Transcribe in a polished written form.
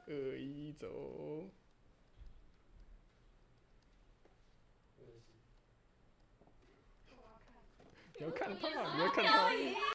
2、1，走。你要看他，你要看他。